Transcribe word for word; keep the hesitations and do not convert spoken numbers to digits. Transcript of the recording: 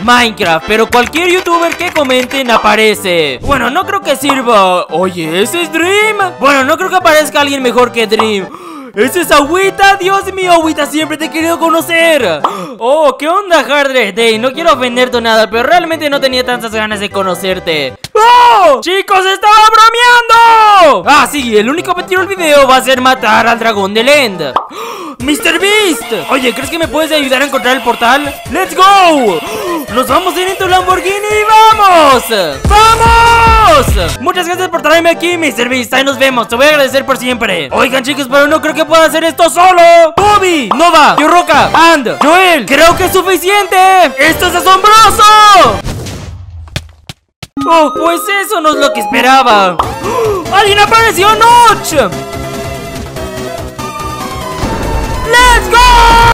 Minecraft, pero cualquier youtuber que comenten aparece. Bueno, no creo que sirva. Oye, ¿ese es Dream? Bueno, no creo que aparezca alguien mejor que Dream. ¿Ese es Agüita? Dios mío, Agüita, siempre te he querido conocer. Oh, ¿qué onda, Hardred Day? No quiero ofenderte o nada, pero realmente no tenía tantas ganas de conocerte. ¡Oh! ¡Chicos, estaba bromeando! Ah, sí, el único objetivo del video va a ser matar al dragón del End. ¡mister Beast! Oye, ¿crees que me puedes ayudar a encontrar el portal? ¡Let's go! ¡Nos vamos a ir en tu Lamborghini! ¡Vamos! ¡Vamos! Muchas gracias por traerme aquí, mister Beast. Ahí nos vemos, te voy a agradecer por siempre. Oigan, chicos, pero no creo que pueda hacer esto solo. Bobby, Nova, Yo Roca, and Joel, creo que es suficiente. ¡Esto es asombroso! Oh, pues eso no es lo que esperaba. ¡Alguien apareció! ¡Notch! ¡Let's go!